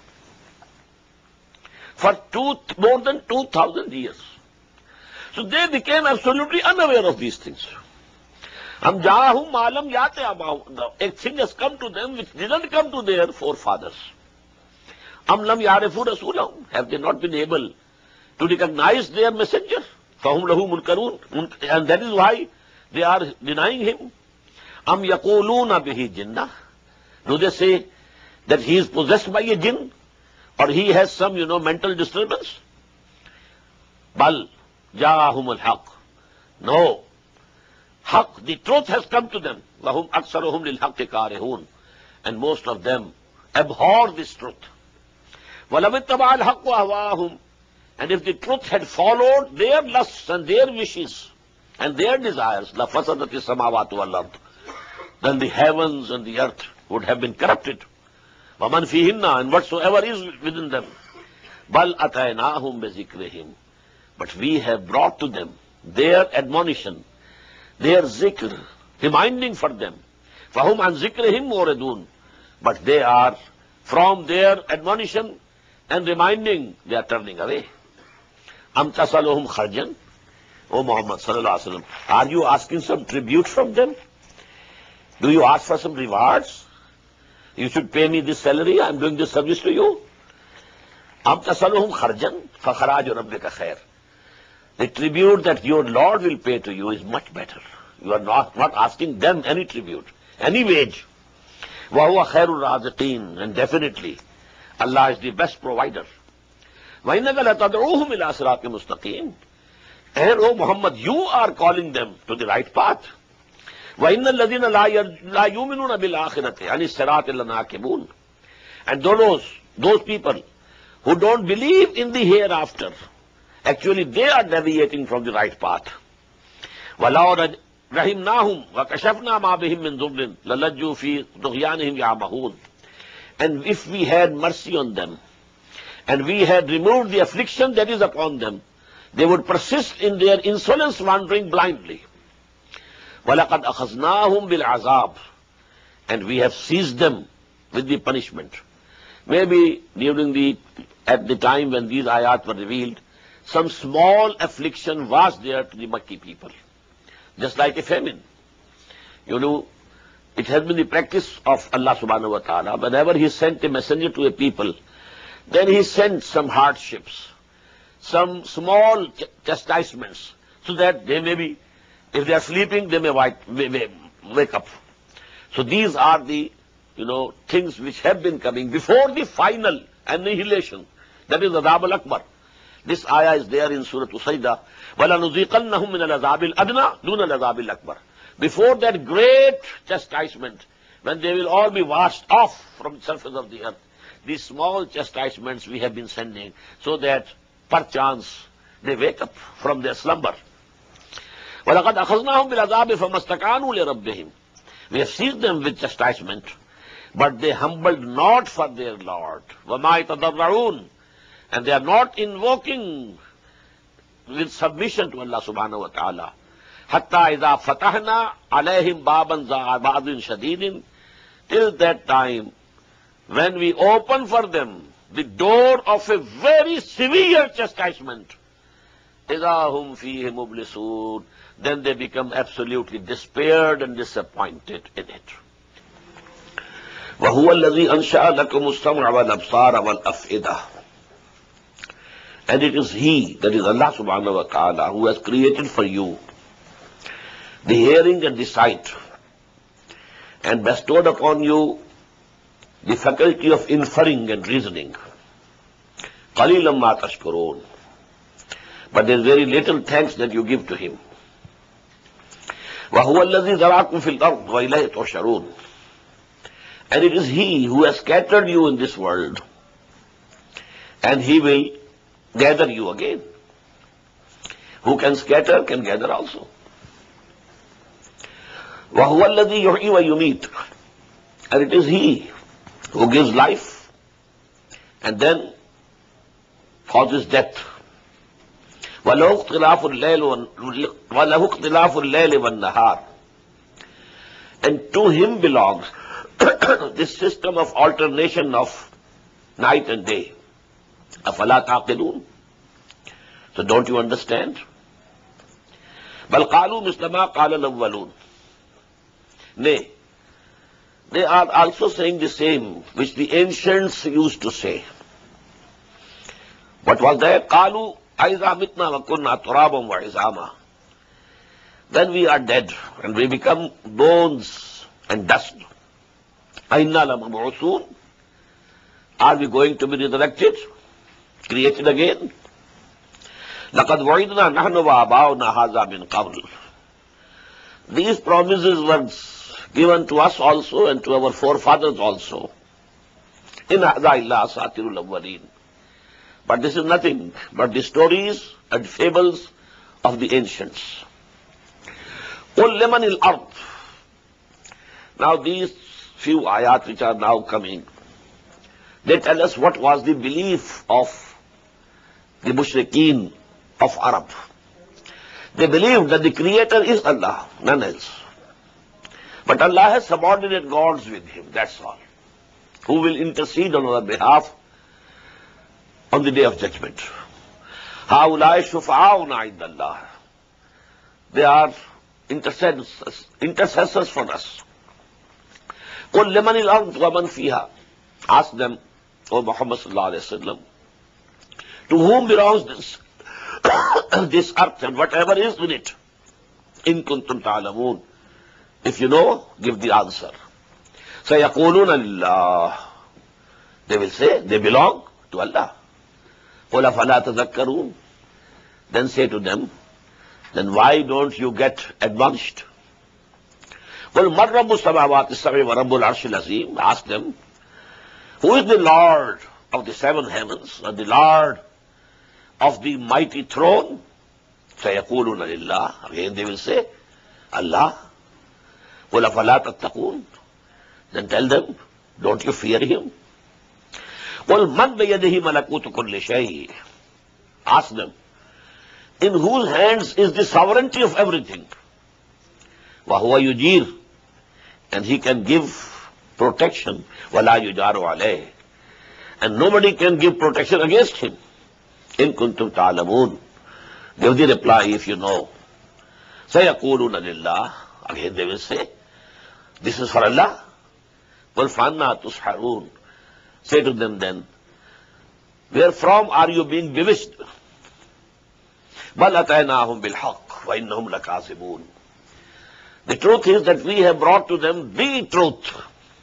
for two, more than two thousand years. So they became absolutely unaware of these things. Am ja'ahum ma lam ya'ti aba'ahum. A thing has come to them which didn't come to their forefathers. Am lam ya'rifu rasulahum. Have they not been able to recognize their messenger? Fahum lahu munkarun. And that is why they are denying him. Am yaquluna bihi jinnah. Do they say that he is possessed by a jinn? Or he has some, you know, mental disturbance? Bal ja'ahum al-haq. No. Haq, the truth has come to them. Wahum aksaruhum lil haqqi karihun. And most of them abhor this truth. Walam ittaba al-haqqu ahwaahum. And if the truth had followed their lusts and their wishes and their desires, la fasadati samawati wal ard, then the heavens and the earth would have been corrupted. Waman fihinna, and whatsoever is within them. Bal ataynahum bizikrihim. But we have brought to them their admonition, their zikr, reminding for them. Fahum an zikrihim muridun. But they are, from their admonition and reminding, they are turning away. Am tasaluhum kharjan. O Muhammad sallallahu alaihi wasallam, are you asking some tribute from them? Do you ask for some rewards? You should pay me this salary, I am doing this service to you. Am tasaluhum kharjan fa kharaju rabbika khair. The tribute that your Lord will pay to you is much better. You are not, not asking them any tribute, any wage. Wa huwa khairur raziqeen, and definitely Allah is the best provider. Wa innaka la tad'uuhum ila siratin mustaqim. And O Muhammad, you are calling them to the right path. وَإِنَّ الَّذِينَ لَا يُؤْمِنُونَ بِالْآخِرَةِ عَنِ الصِّرَاطِ لَنَاكِبُونَ. And those, those people who don't believe in the hereafter, actually they are deviating from the right path. وَلَوْ رَحِمْنَاهُمْ وَكَشَفْنَا مَا بِهِمْ مِنْ ضُرٍّ لَلَجُّوا فِي طُغْيَانِهِمْ يَعْمَهُونَ. And if we had mercy on them, and we had removed the affliction that is upon them, they would persist in their insolence, wandering blindly. وَلَقَدْ أَخَذْنَاهُمْ بِالْعَذَابِ. And we have seized them with the punishment. Maybe during the, at the time when these ayat were revealed, some small affliction was there to the Makki people. Just like a famine. You know, it has been the practice of Allah subhanahu wa ta'ala. Whenever He sent a messenger to a people, then He sent some hardships, some small ch chastisements, so that they may be, if they are sleeping, they may wake up. So these are the, you know, things which have been coming before the final annihilation. That is Adab al-Akbar. This ayah is there in Surah Usayda. وَلَنُذِيقَنَّهُمْ مِنَ الْعَذَابِ الْأَدْنَى دُونَ الْعَذَابِ الْأَكْبَرِ. Before that great chastisement, when they will all be washed off from the surface of the earth, these small chastisements we have been sending, so that perchance they wake up from their slumber. وَلَقَدْ أَخَذْنَاهُمْ بِالْعَذَابِ فَمَسْتَكَانُوا لِرَبِّهِمْ. We have seized them with chastisement, but they humbled not for their Lord. وَمَا يَتَضَرَّعُونَ. and they are not invoking with submission to Allah subhanahu wa ta'ala. Hatta idha fatahna alayhim baban za'abadin shadidin, till that time when we open for them the door of a very severe chastisement, idha hum fihi mublisun, then they become absolutely despaired and disappointed in it. وَهُوَ الَّذِي أَنْشَأَ لَكُمُ السَّمْعَ وَالْأَبْصَارَ وَالْأَفْئِدَةَ. And it is He, that is Allah subhanahu wa ta'ala, who has created for you the hearing and the sight, and bestowed upon you the faculty of inferring and reasoning. قَلِيلًا مَا تَشْكُرُونَ. But there is very little thanks that you give to Him. وَهُوَ الَّذِي ذَرَاكُمْ فِي الْأَرْضِ وَإِلَيْهِ تُحْشَرُونَ. And it is He who has scattered you in this world, and He will gather you again. Who can scatter can gather also. وَهُوَ الَّذِي يُحْيِي وَيُمِيتُ. And it is He who gives life and then causes death. وَلَهُ اخْتِلَافُ اللَّيْلِ وَالنَّهَارِ. And to Him belongs this system of alternation of night and day. أَفَلَا تَعْقِلُونَ. So don't you understand? بَلْ قَالُوا مِثْلَ مَا قَالَ الْأَوَّلُونَ. Nay, they are also saying the same which the ancients used to say. What was that? قَالُوا أَإِذَا مِتْنَا وَكُنَّا تُرَابًا وَعِظَامًا. Then we are dead and we become bones and dust. أَإِنَّا لَمَبْعُوثُونَ. Are we going to be resurrected, created again? لَقَدْ وَعِدْنَا نَحْنُ وَآبَاؤُنَا هَذَا مِنْ قَبْلُ. These promises were given to us also and to our forefathers also. In هَذَا إِلَّا أَسَاطِيرُ الْأَوَّلِينَ. But this is nothing but the stories and fables of the ancients. قُلْ لِمَنِ الْأَرْضِ. Now these few ayat which are now coming, they tell us what was the belief of the mushrikeen of Arab. They believed that the creator is Allah, none else. But Allah has subordinate gods with Him, that's all, who will intercede on our behalf on the day of judgment. هَؤُلَاءِ شُفَعَاؤُنَا عِنْدَ اللَّهِ. They are intercessors, intercessors for us. قُلْ لِمَنِ الْأَرْضُ وَمَنْ فِيهَا. Ask them, O Muhammad sallallahu alayhi wa sallam, to whom belongs this, this earth and whatever is in it? إِن كُنْتُمْ تَعْلَمُونَ. If you know, give the answer. سَيَقُولُونَ لِلَّهِ. They will say, they belong to Allah. قُلْ أَفَلَا تَذَكَّرُونَ. Then say to them, then why don't you get admonished? قُلْ مَنْ رَبُّ السَّمَاوَاتِ السَّبْعِ وَرَبُّ الْعَرْشِ الْعَظِيمِ. Ask them, who is the Lord of the seven heavens and the Lord of the mighty throne? سَيَقُولُونَ لِلَّهِ. Again they will say, Allah. قُلْ أَفَلَا تَتَّقُونَ. Then tell them, don't you fear Him? قُلْ مَنْ بِيَدِهِ مَلَكُوتُ كُلِّ شَيْءٍ. Ask them, in whose hands is the sovereignty of everything? وَهُوَ يُجِيرُ. And He can give protection. وَلَا يُجَارُ عَلَيْهِ. And nobody can give protection against Him. إِن كُنْتُمْ تَعْلَمُونَ. Give the reply if you know. سَيَقُولُونَ لِلَّهِ. Again they will say, this is for Allah. قُلْ فَأَنَّا تُسْحَرُونَ. Say to them then, wherefrom are you being bewitched? بَلْ أَتَيْنَاهُمْ بِالْحَقِّ وَإِنَّهُمْ لَكَاذِبُونَ. The truth is that we have brought to them the truth,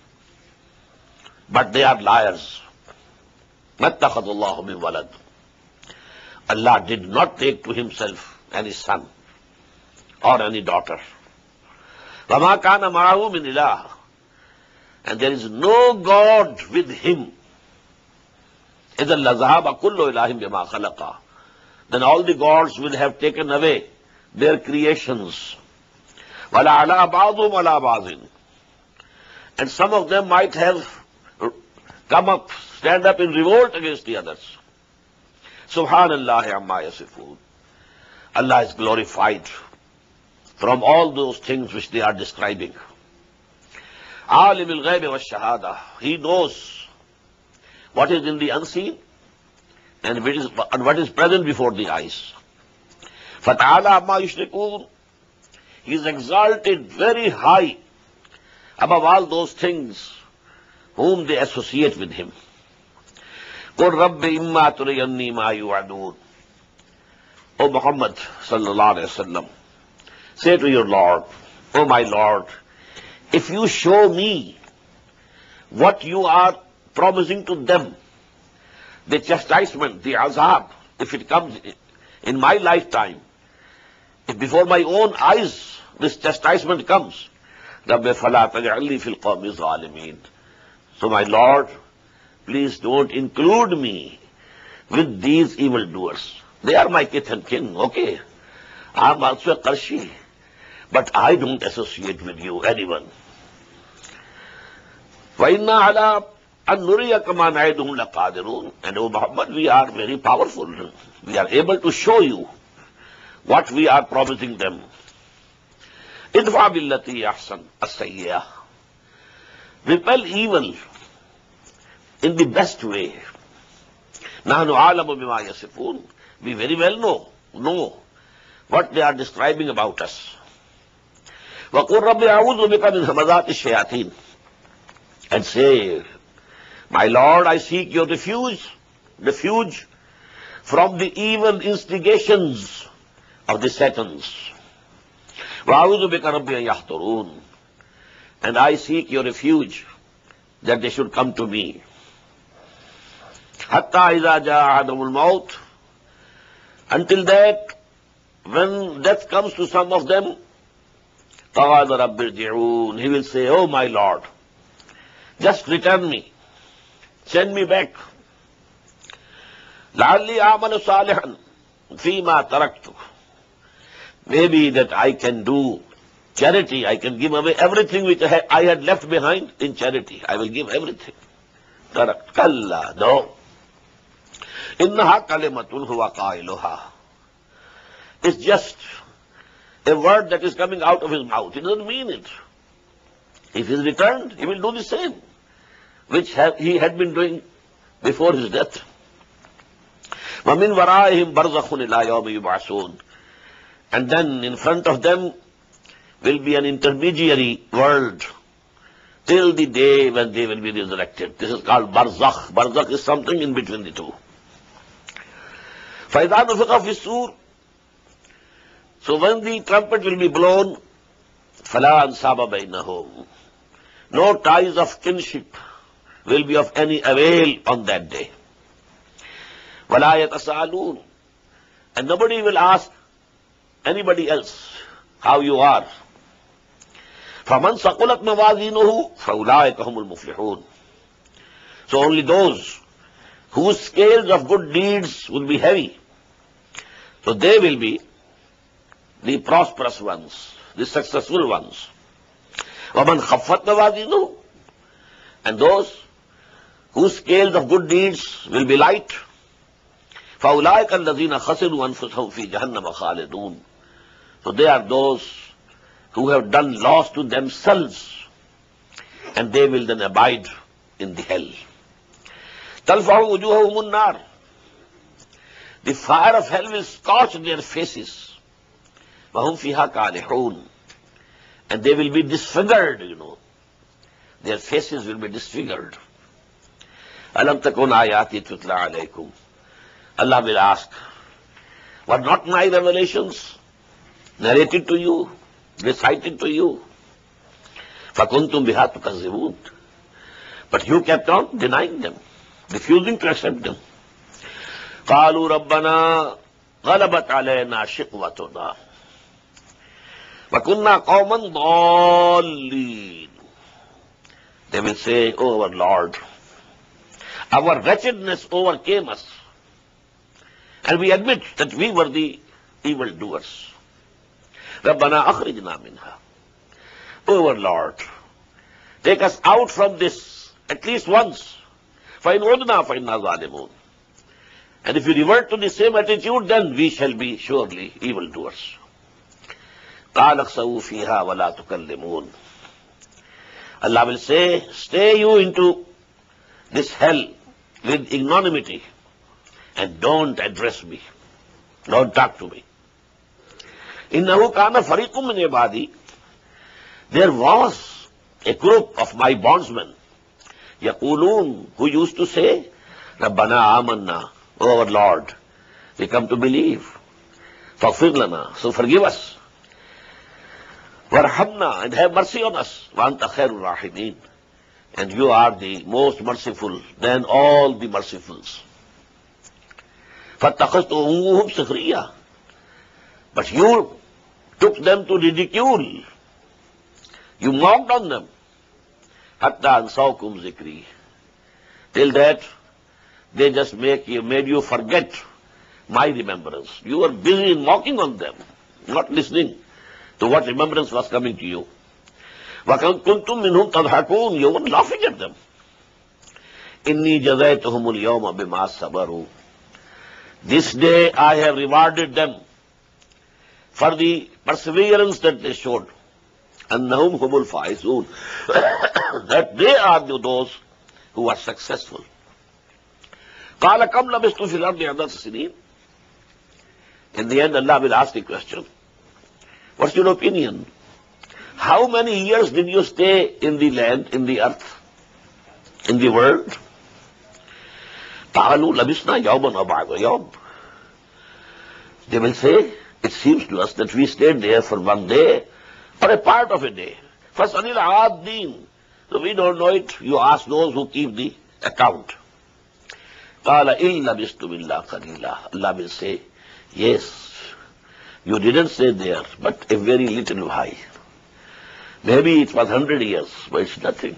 but they are liars. مَا اتَّخَذَ اللَّهُ مِنْ وَلَدٍ. Allah did not take to Himself any son or any daughter. وَمَا كَانَ مَعَهُ مِنْ إِلَهٍ. And there is no God with Him. إِذَا لَذَهَبَ كُلُّ إِلَهٍ بِمَا خَلَقَ. Then all the gods will have taken away their creations. وَلَا عَلَى بَعْضُهُمْ عَلَى بَعْضٍ. And some of them might have come up, stand up in revolt against the others. Subhanallah amma yasifun. Allah is glorified from all those things which they are describing. Alim al-ghayb wa shahada. He knows what is in the unseen and what is, and what is present before the eyes. Fata'ala amma yushrikun. He is exalted very high above all those things whom they associate with him. Qul rabbi imma turiyanni ma yu'adun. O Muhammad sallallahu alayhi wa sallam, say to your Lord, O my Lord, if you show me what you are promising to them, the chastisement, the azab, if it comes in my lifetime, if before my own eyes this chastisement comes, Rabbi fala taj'alni fil qawmi zalimin. So my Lord, please don't include me with these evildoers. They are my kith and kin, okay? I am also a Qarshi, but I don't associate with you, anyone. وَإِنَّا عَلَىٰ أَن نُرِيَكَ مَا نَعِدُهُمْ لَقَادِرُونَ. And O Muhammad, we are very powerful. We are able to show you what we are promising them. idfa billati ahsan as-sayyi'ah. Repel evil in the best way. Nahnu a'lamu bima yasifun. We very well know, know what they are describing about us. Wa qul rabbi a'udhu bika min hamazati ash-shayatin. And say, my Lord, I seek your refuge, refuge from the evil instigations of the Satans. وَأَعُوذُ بِكَ رَبِّ أَن يَحْضُرُونَ. And I seek your refuge that they should come to me. حَتَّى إِذَا جَاءَ أَحَدَهُمُ الْمَوْتُ. Until that, when death comes to some of them, قَالَ رَبِّ ارْجِعُونَ. He will say, oh my Lord, just return me, send me back. لَعَلِّي أَعْمَلُ صَالِحًا فِي مَا تَرَكْتُ. Maybe that I can do charity, I can give away everything which I had left behind in charity. I will give everything. Tarak. Kalla, no. Innaha kalimatun huwa qailuha. It's just a word that is coming out of his mouth. He doesn't mean it. If he is returned, he will do the same, which he had been doing before his death. وَمِنْ وَرَائِهِمْ بَرْزَخٌ إِلَىٰ يَوْمِ يُبْعَثُونَ. And then in front of them will be an intermediary world till the day when they will be resurrected. This is called barzakh. Barzakh is something in between the two. فَإِذَا نُفِخَ فِي الصُّورِ. So when the trumpet will be blown, فَلَا أَنْسَابَ بَيْنَهُمْ. No ties of kinship will be of any avail on that day. وَلَا يَتَسَأَلُونَ. And nobody will ask anybody else how you are. فَمَنْ ثَقُلَتْ مَوَازِينُهُ فَأُولَٰئِكَ هُمُ الْمُفْلِحُونَ. So only those whose scales of good deeds will be heavy, so they will be the prosperous ones, the successful ones. وَمَنْ خَفَّتْ مَوَازِينُهُ. And those whose scales of good deeds will be light, فَأُولَٰئِكَ الَّذِينَ خَسِرُوا أَنفُسَهُمْ فِي جَهَنَّمَ خَالِدُونَ. So they are those who have done loss to themselves, and they will then abide in the hell. تَلْفَحُ وُجُوهَهُمُ النَّارِ. The fire of hell will scorch their faces. وَهُمْ فِيهَا كَالِحُونَ. And they will be disfigured, you know. Their faces will be disfigured. أَلَمْ تَكُنْ آيَاتِي تُتْلَى عَلَيْكُمْ. Allah will ask, were not my revelations narrated to you, recited to you? فَكُنْتُمْ بِهَا تُكَذِّبُونَ. But you kept on denying them, refusing to accept them. قَالُوا رَبَّنَا غَلَبَتْ عَلَيْنَا شِقْوَتُنَا وَكُنَّا قَوْمًا ضَالِّينَ. They will say, oh our Lord, our wretchedness overcame us, and we admit that we were the evildoers. رَبَّنَا أَخْرِجْنَا مِنْهَا. Oh our Lord, take us out from this at least once. فَإِنْ عُدْنَا فَإِنَّا ظَالِمُونَ. And if you revert to the same attitude, then we shall be surely evildoers. قَالَ اخْسَئُوا فِيهَا وَلَا تُكَلِّمُونَ. Allah will say, stay you into this hell with ignominy and don't address me. Don't talk to me. إِنَّهُ كَانَ فَرِيقٌ مِّنْ عِبَادِي. There was a group of my bondsmen, يَقُولُونَ, who used to say, رَبَّنَا آمَنَّا, O our Lord, we come to believe. فَاغْفِرْ لَنَا, so forgive us. وَارْحَمْنَا, and have mercy on us. وَأَنْتَ خَيْرُ الرَّاحِمِينَ, and you are the most merciful than all the mercifuls. فَاتَّخَذْتُمُوهُمْ سِخْرِيًّا, but you took them to ridicule. You mocked on them. حَتَّى أَنْسَوْكُمْ ذِكْرِي, till that they just make you, made you forget my remembrance. You were busy in mocking on them, not listening to what remembrance was coming to you. وَكَنْتُمْ مِنْهُمْ تَضْحَكُونَ, you were laughing at them. إِنِّي جَزَيْتُهُمُ الْيَوْمَ بِمَا صَبَرُوا, this day I have rewarded them for the perseverance that they showed. أَنَّهُمْ هُمُ الْفَائِزُونَ, that they are those who are successful. قَالَ كَمْ لَبِثْتُمْ فِي الْأَرْضِ عَدَدَ سِنِينَ. In the end, Allah will ask the question, what's your opinion? How many years did you stay in the land, in the earth, in the world? قَالُوا لَبِثْنَا يَوْمًا أَوْ بَعْضَ يَوْمٍ. They will say, it seems to us that we stayed there for one day or a part of a day. فَاسْأَلِ الْعَادِّينَ, so we don't know it. You ask those who keep the account. قَالَ إِن لَبِثْتُمْ إِلَّا قَلِيلًا. Allah will say, yes, you didn't stay there, but a very little while. Maybe it was hundred years, but it's nothing.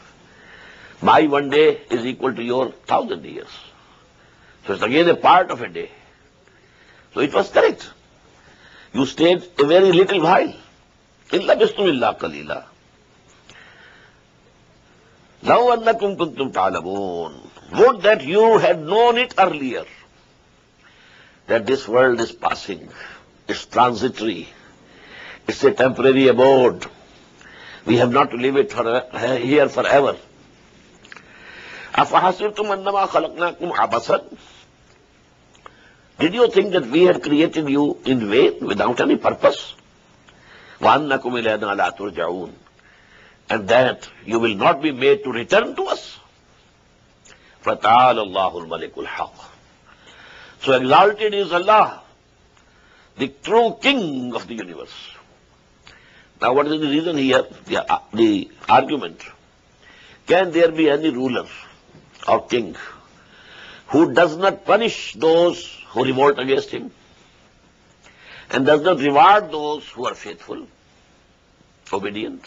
My one day is equal to your thousand years. So it's again a part of a day. So it was correct. You stayed a very little while. إِن لَبِثْتُمْ إِلَّا قَلِيلًا. لَوْ أَنَّكُمْ كُنْتُمْ تَعْلَمُونَ. Would that you had known it earlier, that this world is passing, it's transitory, it's a temporary abode. We have not to live it for, uh, here forever. أَفَحَسِبْتُمْ أَنَّمَا خَلَقْنَاكُمْ عَبَثًا. Did you think that we had created you in vain, without any purpose? وَأَنَّكُمْ إِلَيْنَا لَا تُرْجَعُونَ, and that you will not be made to return to us? فَتَعَالَى اللَّهُ الْمَلِكُ الْحَقُّ. So exalted is Allah, the true King of the universe. Now what is the reason here? The, uh, the argument. Can there be any ruler or king who does not punish those who revolt against him and does not reward those who are faithful, obedient?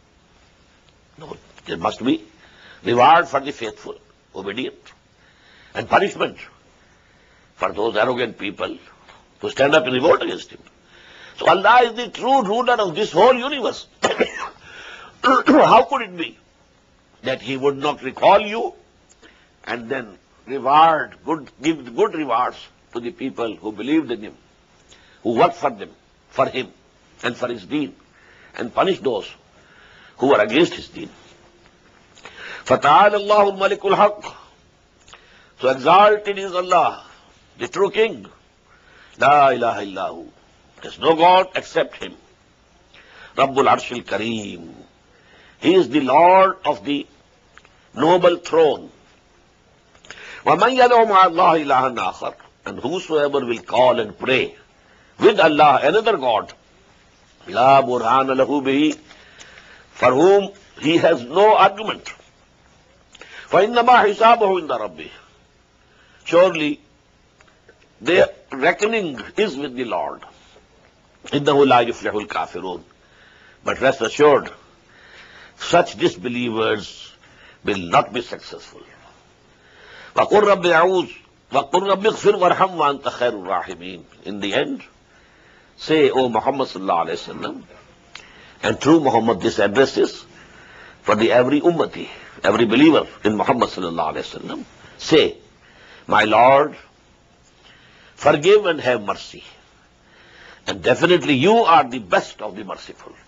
No, there must be reward for the faithful, obedient, and punishment for those arrogant people who stand up and revolt against him. So Allah is the true ruler of this whole universe. How could it be that He would not recall you and then reward, good, give good rewards to the people who believed in Him, who worked for them, for Him, and for His deen, and punish those who are against His deen? فَتَعَالَى اللَّهُ الْمَلِكُ الْحَقِّ. So exalted is Allah, the true King. La ilaha illahu. There's no God except Him. Rabbul Arshil Kareem. He is the Lord of the noble throne. وَمَنْ يَدْعُ مَعَ اللَّهِ إِلَهًا آخَرَ. And whosoever will call and pray with Allah another God, لَا بُرْهَانَ لَهُ بِهِ, for whom he has no argument. فَإِنَّمَا حِسَابُهُ عِنْدَ رَبِّهِ. Surely their reckoning is with the Lord. إِنَّهُ لَا يُفْلِحُ الْكَافِرُونَ. But rest assured, such disbelievers will not be successful. وَقُلْ رَبِّ أَعُوذُ وَقُلْ رَبِّ اغْفِرْ وَارْحَمْ وَأَنْتَ خَيْرُ الرَّاحِمِينَ. In the end, say, O Muhammad sallallahu alayhi wa sallam, and through Muhammad this address is for the every ummati, every believer in Muhammad sallallahu alayhi wa sallam, say, my Lord, Forgive and have mercy. And definitely you are the best of the merciful.